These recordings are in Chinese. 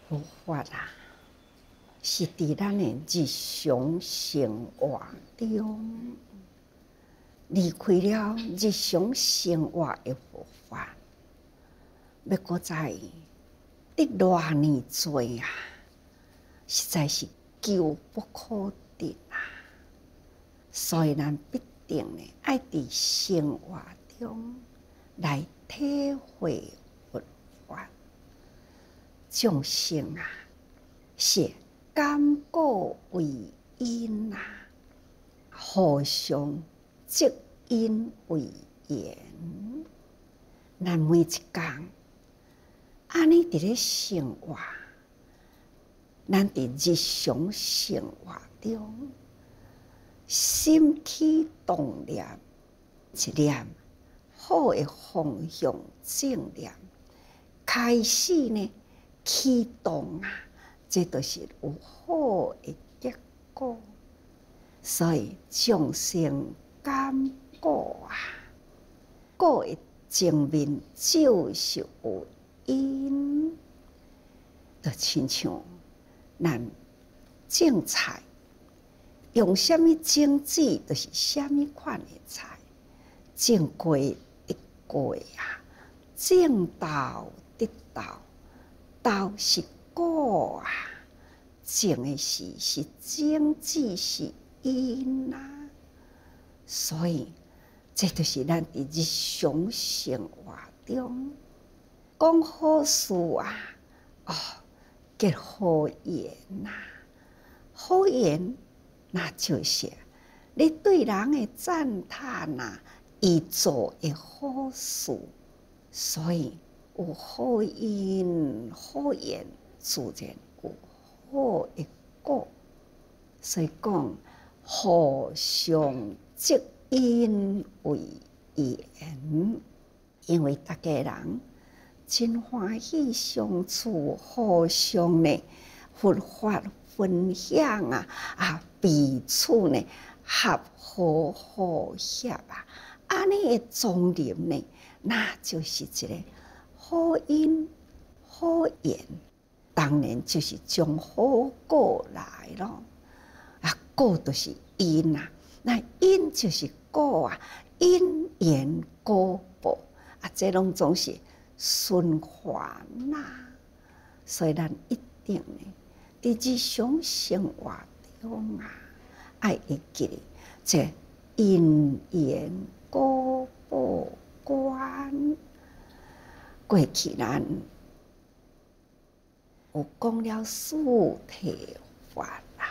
佛法啊，是伫咱的日常生活中离开了日常生活的佛法，要搁再得偌尼多啊，实在是求不可得啊！所以咱必定呢，爱伫生活中来体会佛法。众生啊，是感果为因啊，互相积因为缘。咱每一天安尼伫咧生活，咱伫日常生活中，心起动念，一念好的方向正念，开始呢启动啊，这就是有好的结果。所以众生感果啊，果的前面就是有因，就亲像咱种菜，用什么种子，就是什么款的菜。种过一过啊，种豆得豆，豆是果啊，种的是种子是因啊。所以这就是咱伫日常生活中讲好事啊，结好缘呐，好缘那就是你对人的赞叹呐，伊做的好事，所以有好因好缘，自然有好的果。所以讲互相积因为缘，因为大家人真欢喜相处，互相呢佛法分享彼此呢合和和谐啊，安尼的庄严呢，那就是一个好因好缘，当然就是将好果来咯。果就是因啊，那因就是果啊，因缘果报啊，这拢总是循环呐。所以咱一定呢，伫日常生活中啊，爱会记得这因缘果报观。过去咱有讲了四谛法啊，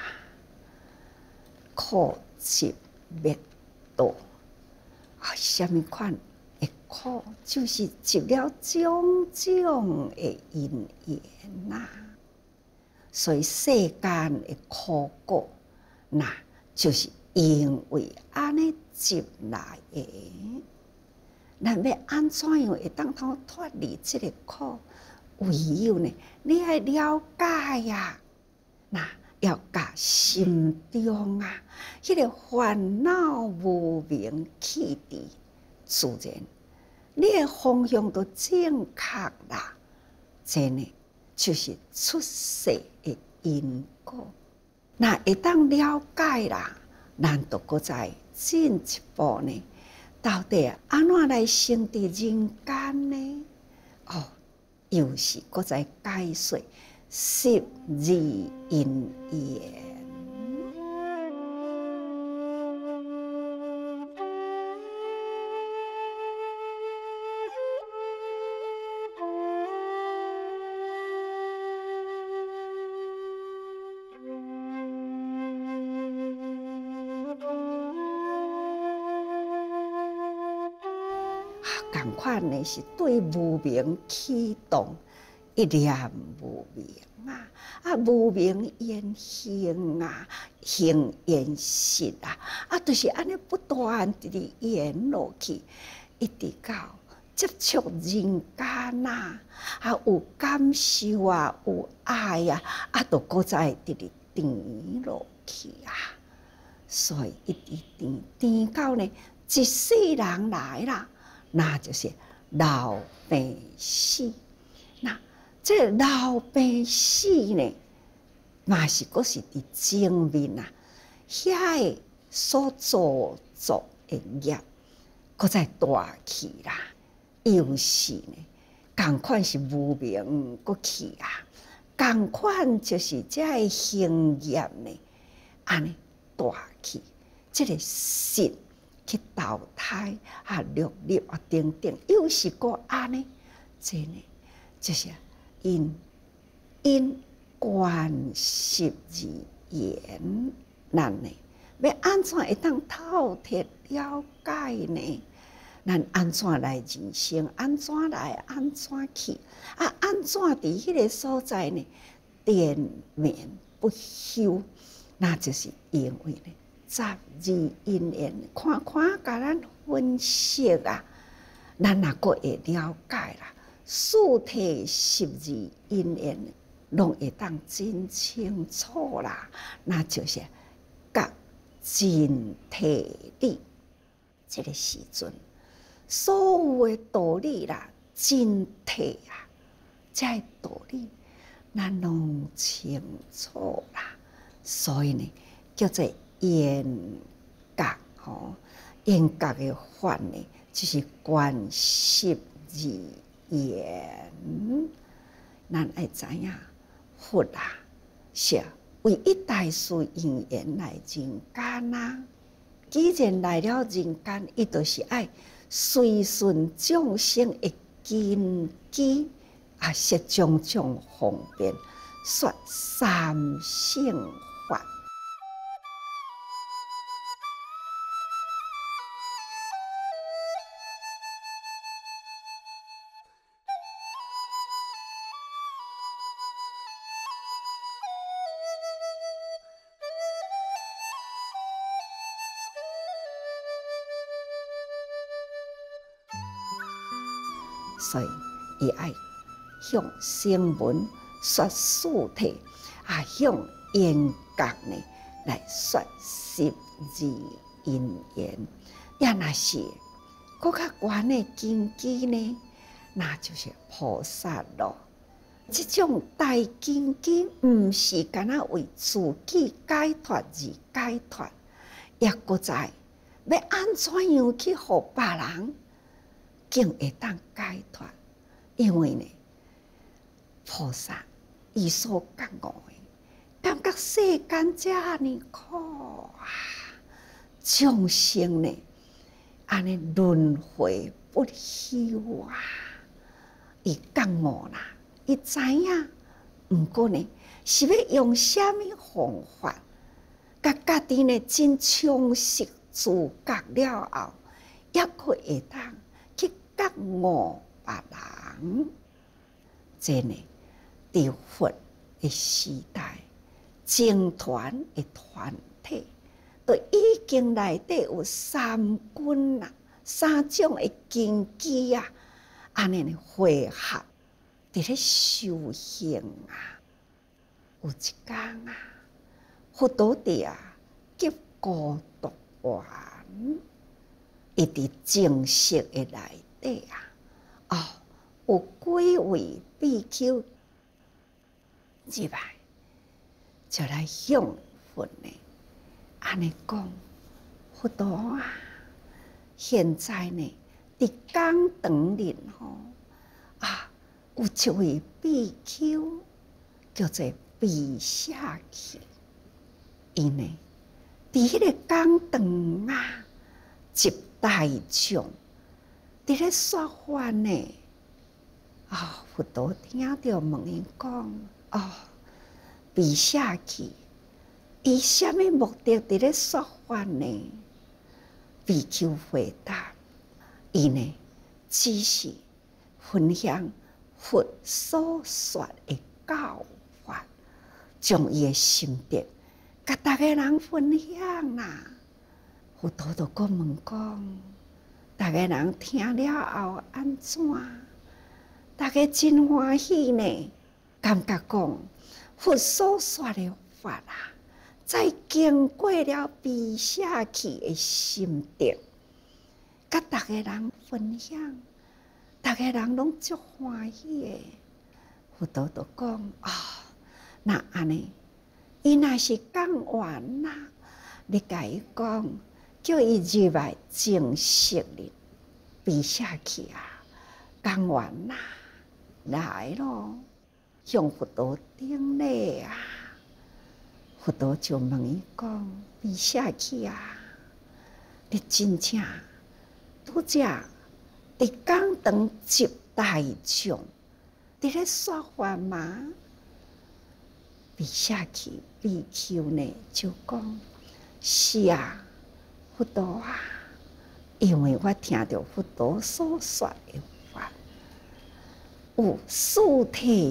苦集灭道啊，什么款的苦？就是集了种种的因缘呐。所以世间的苦果，那就是因为安尼集来的。咱要安怎样会当通脱离这个苦？唯有呢，你要了解呀，那要甲心中迄个烦恼无明去除，自然你的方向都正确啦。这呢，就是出世的因果。那会当了解啦，咱就搁再进一步呢？到底安怎来生伫人间呢？又是搁再解说十二因缘。同款呢，是对无明启动一念无明无明缘行行缘实就是安尼不断地演落去，一直到接触人间有感受有爱就搁再直直甜落去所以一直甜到呢，一世人来啦。那就是老病死，那这老病死呢，嘛是阁是伫前面啊，遐个所做的业，阁再大去啦。又是呢，共款是无明阁去啊，共款就是这个行业呢，安尼大去，这个神去投胎啊，落入啊等等，又是阁安尼，这呢就是因观十二缘，咱呢要安怎会当透彻了解呢？咱安怎来人生？安怎来？安怎去？啊，安怎伫迄个所在呢？连绵不休，那就是因为呢，十二因缘，看看甲咱分析啊，咱也阁会了解啦。四体十二因缘，拢会当真清楚啦。那就是甲真体理，这个时阵。所有的道理啦，真谛啊，这道理咱拢清楚啦。所以呢，叫做缘觉吼，缘觉的法呢，就是观十二缘。咱爱知影，佛啊，是为一大事因缘来人间啊。既然来了人间，伊就是爱随顺众生的根基，啊，设种种方便，说三性法。所以，伊爱向声闻说四谛，啊，向缘觉呢来说十二因缘。也若是更较悬的根基呢，那就是菩萨咯。这种大根基，毋是干那为自己解脱而解脱，也搁在要安怎样去互别人。竟会当解脱，因为呢，菩萨伊所觉悟的，感觉世间遮尼苦啊，众生呢，安尼轮回不休啊，伊觉悟啦，伊知影，毋过呢，是要用啥物方法，甲家己呢真充实自觉了后，也可会当。觉悟别人，这呢，伫佛的时代，僧团的团体，都已经内底有三根啦，三种的根基啊，安尼呢汇合伫咧修行啊。有一天啊，佛陀者结孤独丸，伊伫正式的内。有几位比丘入来，就来向佛呢，安尼讲：佛陀啊，现在呢，伫讲堂里吼有一位比丘叫做比夏去，伊呢，伫迄个讲堂啊，接大众。伫咧说法呢，佛陀听着问伊讲：比夏去，伊啥物目的伫咧说法呢？比丘回答：伊呢，只是分享佛所说的教法，将伊的心得甲逐个人分享啦。佛陀就搁问讲。逐个人听了后安怎？逐个真欢喜呢，感觉讲佛所说的法啊，在经过了比夏去的心得，甲逐个人分享，逐个人拢足欢喜的。 佛陀就讲那安尼，伊若是讲完啦，你甲伊讲，叫伊入来静息哩，闭下去啊，讲完啦，来咯，向佛陀顶礼啊。佛陀就问伊讲：闭下去啊，你真正拄则伫讲堂接大众，伫咧说法吗？闭下去，比丘呢就讲：是啊，佛陀啊，因为我听到佛陀所说的法，有四体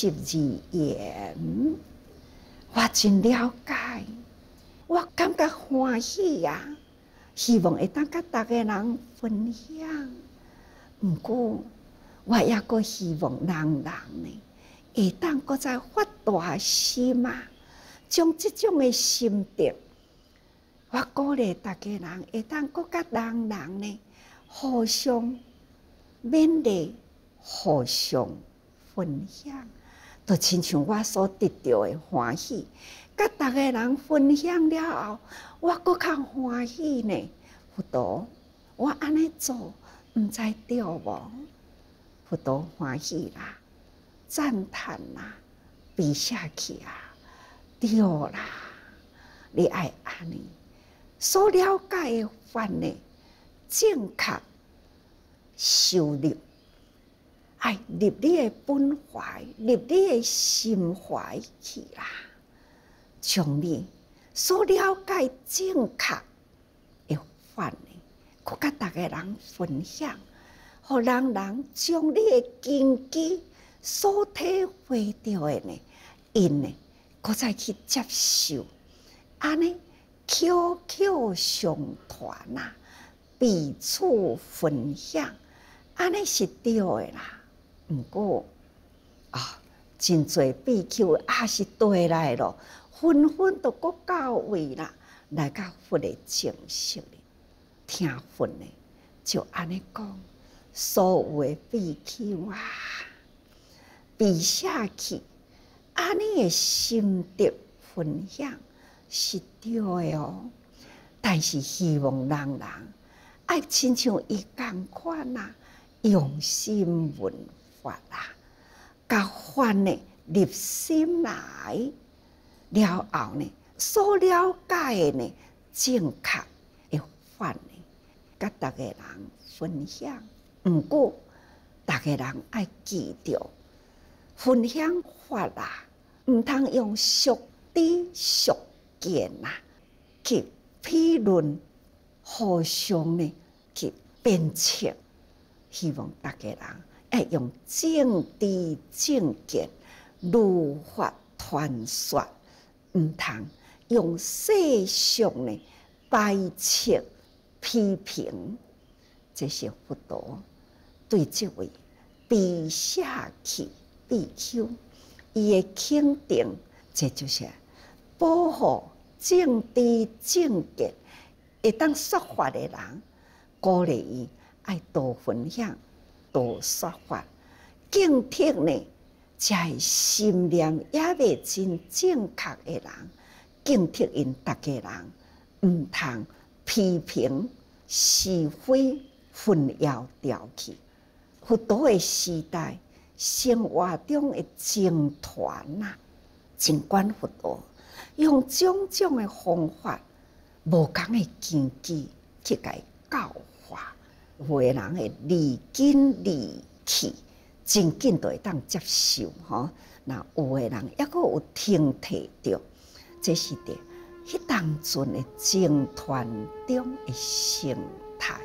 12言，我真了解，我感觉欢喜呀，希望会当甲大家人分享。毋过，我也阁希望人呢，会当阁再发大心啊，将即种的心得，我鼓励大家人会当阁甲人呢，互相勉励，互相分享，就亲像我所得到的欢喜，甲大家人分享了后，我阁较欢喜呢。佛陀，我安尼做，毋知对无？佛陀欢喜啦，赞叹啦，比下去啊，对啦，你爱安尼，所了解的法呢，正确受入，爱入你的本怀，入你的心怀去啦，将你所了解正确的法呢，佮甲大家人分享。互人人将你的根基所体会到的呢，因呢，搁再去接受，安尼口口相传啊，彼此分享，安尼是对的啦。毋过真侪比丘也是对来咯，纷纷都搁到位啦，来到佛的正式里，听佛呢，就安尼讲。所有的比丘啊，比下去，安尼的心得分享是对的哦。但是希望人人爱亲像伊共款啊，用心闻法啊，甲法呢入心来了后呢，所了解的呢正确的法呢，甲大家人分享。毋过，大家人爱记着分享法啦，毋通用俗知俗见啦去批论，互相呢去鞭策。希望大家人爱用正知正见如法传说，毋通用世俗呢排斥批评。这是佛陀对这位比下去比丘，伊的肯定，这就是保护正知正见，会当说法的人，鼓励伊爱多分享、多说法。警惕呢，才心念也未真正确的人，警惕因大家人，毋通批评是非，混淆掉去。佛陀的时代，生活中的僧团呐，尽管佛陀用种种的方法、无同的根基去甲伊教化，有的人会离根离去，真紧就会当接受吼。那有的人抑阁有听体着，这是伫迄当阵的僧团中的生态。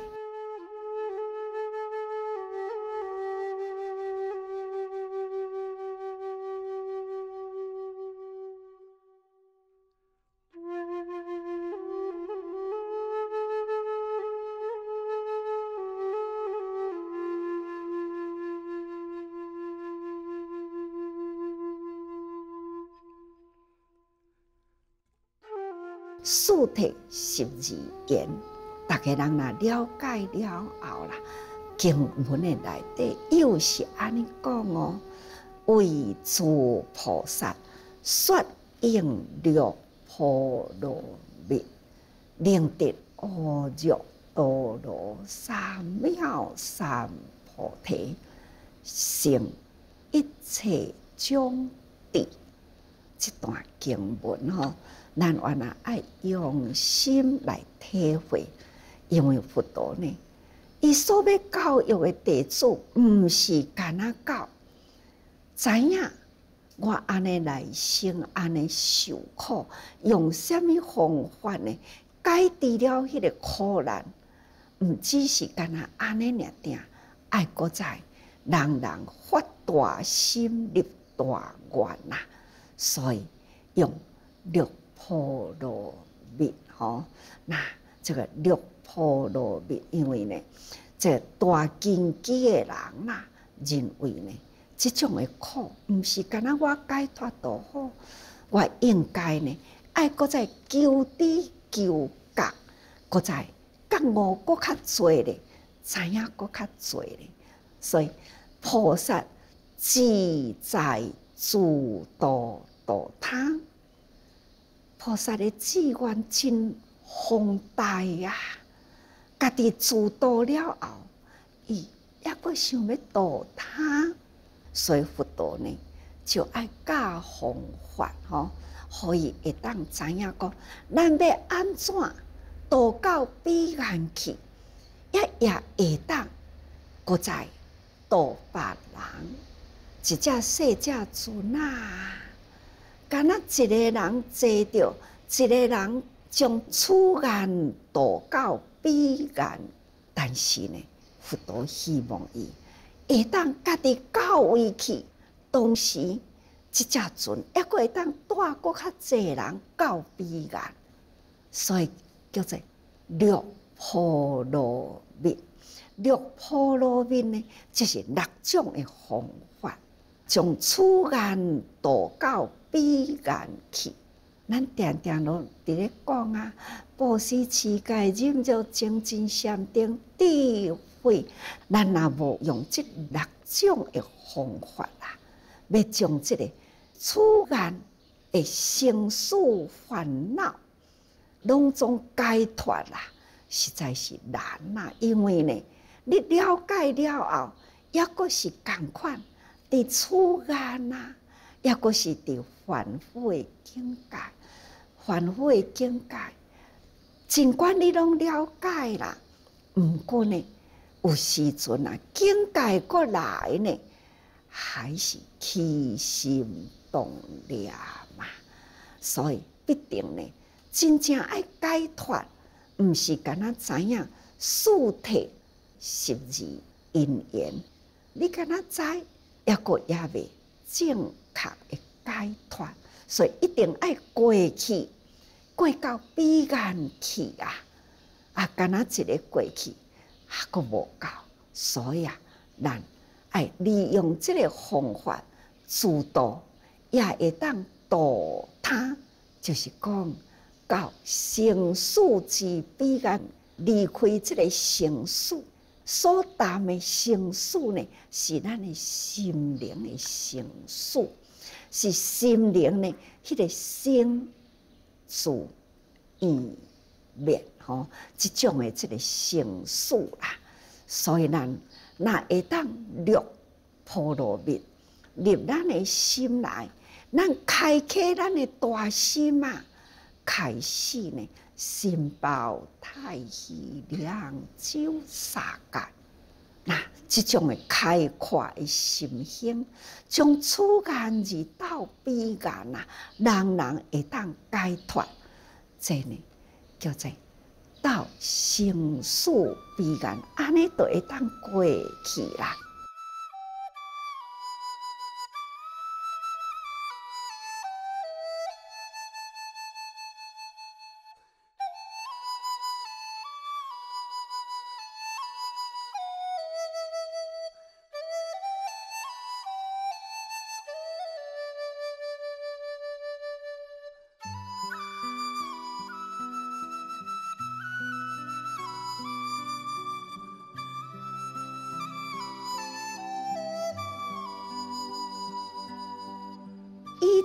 四体12言，大家人若了解了后啦，经文的内底又是安尼讲哦。 为诸菩萨说应六波罗蜜，令得阿耨多罗三藐三菩提，成一切种地。这段经文咱原来爱用心来体会，因为佛陀呢，伊所要教育的弟子，毋是干那教，知影我安尼来生，安尼受苦，用什么方法呢？解除了迄个苦难，毋只是干那安尼尔定，爱搁在人人发大心，立大愿呐。所以用六波罗蜜那这个六波罗蜜，因为呢，这大根基的人认为呢，这种的苦，毋是干那我解脱就好，我应该呢，爱搁再求知求觉，搁再觉悟搁较侪咧，知影搁较侪咧，所以菩萨自在自度度他，菩萨的志愿真宏大呀！家己自度了后，伊也阁想要度他，所以佛陀呢就爱教方法互伊会当知影讲，咱要安怎度到彼岸去，也会当搁再度别人。一只细只船敢若一个人坐着，一个人将此岸渡到彼岸。但是呢，佛陀希望伊会当家己到位去，同时一只船还阁会当带阁较济人到彼岸，所以叫做六波罗蜜。六波罗蜜呢，就是六种的方法。从此岸渡到彼岸去，咱常常拢伫咧讲布施、持戒、忍辱、精进、禅定、智慧，咱若无用这六种的方法要将这个此岸的生死烦恼拢总解脱实在是难因为呢，你了解了后，也阁是同款。伫此岸也阁是伫凡夫的境界，凡夫的境界，尽管你拢了解啦，毋过呢，有时阵境界过来呢，还是起心动念所以必定呢，真正爱解脱，毋是干那知影事体实质因缘，你干那知？也阁也未正确的解脱，所以一定爱过去，过到彼岸去敢若一个过去，还阁无够，所以咱爱利用这个方法自度，也会当度他，就是讲到生死之彼岸，离开这个生死。所谈的生死呢，是咱的心灵的生死，是心灵呢迄个生死意灭这种的这个生死所以咱若会当六波罗蜜入咱的心内，咱开启咱的大心开始呢。心包太虚，两手沙界。这种的开阔的心胸，从此岸而到彼岸人人会当解脱。这呢，叫做到生死彼岸，安尼就会当过去啦。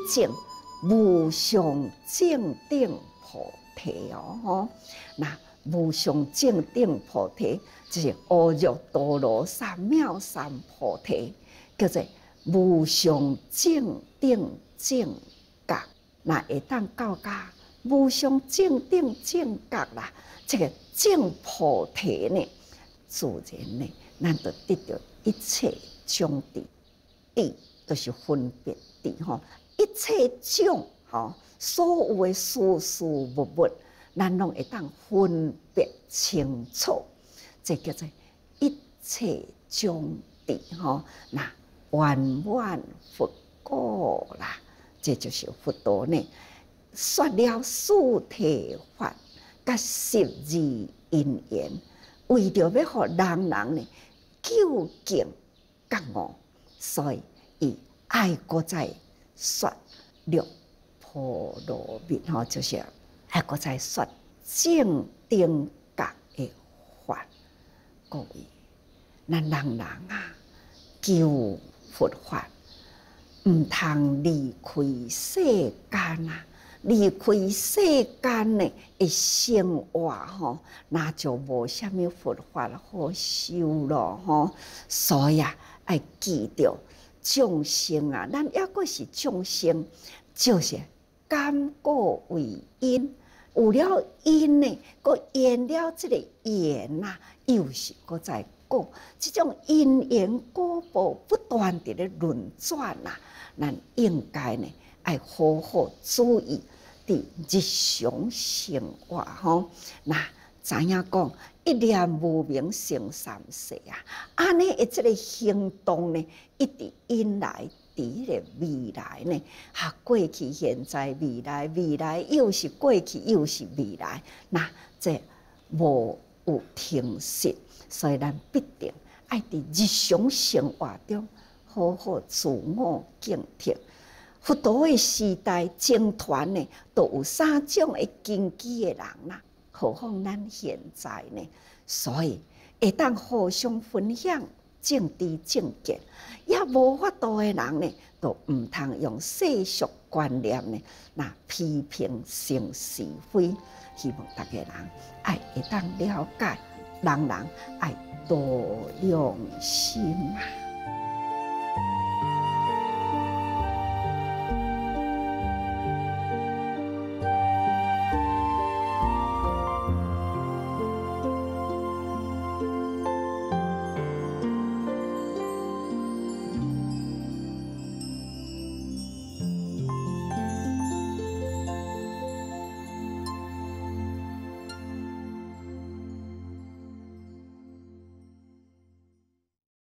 证无上正等菩提哦吼。那无上正等菩提就是阿耨多罗三藐三菩提，叫做无上正等正觉。那会当到达无上正等正觉啦，这个正菩提呢，自然呢，咱就得到一切种智。智就是分别智吼，一切种吼，所有的事事物物，咱拢会当分别清楚。这叫做一切种智吼。那圆满佛果啦，这就是佛陀呢，说了四谛法甲12因缘，为着要互人人呢究竟觉悟。所以，伊爱搁再说六波罗蜜吼，就是爱搁再说正等觉的法。各位，咱人人啊，求佛法，毋通离开世间啊！离开世间呢的生活吼，那就无啥物佛法好修咯吼。所以啊，爱记着众生啊，咱抑阁是众生，就是感果为因，有了因呢，阁缘了这个缘呐，又是阁在果。这种因缘果报不断地咧轮转呐，咱应该呢爱好好注意。伫日常生活吼，那知影讲一念无明生三世啊，安尼的这个行动呢，一直引来伫迄个未来呢，过去、现在、未来，未来又是过去，又是未来，那这无有停息，所以咱必定爱伫日常生活中好好自我警惕。佛陀的时代僧团呢，都有3种的根基的人啦，何况咱现在呢？所以会当互相分享正知正见，也无法度的人呢，都毋通用世俗观念呢，那批评成是非。希望大家人爱会当了解，人人爱多用心啊。